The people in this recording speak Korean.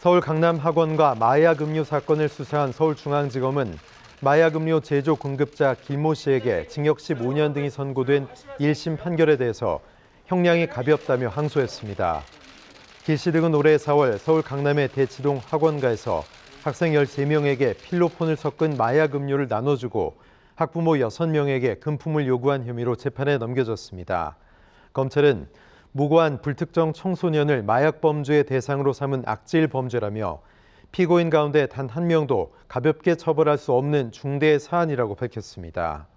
서울 강남 학원과 마약 음료 사건을 수사한 서울중앙지검은 마약 음료 제조 공급자 김모 씨에게 징역 15년 등이 선고된 1심 판결에 대해서 형량이 가볍다며 항소했습니다. 김 씨 등은 올해 4월 서울 강남의 대치동 학원가에서 학생 13명에게 필로폰을 섞은 마약 음료를 나눠주고 학부모 6명에게 금품을 요구한 혐의로 재판에 넘겨졌습니다. 검찰은 무고한 불특정 청소년을 마약 범죄의 대상으로 삼은 악질 범죄라며 피고인 가운데 단 한 명도 가볍게 처벌할 수 없는 중대 사안이라고 밝혔습니다.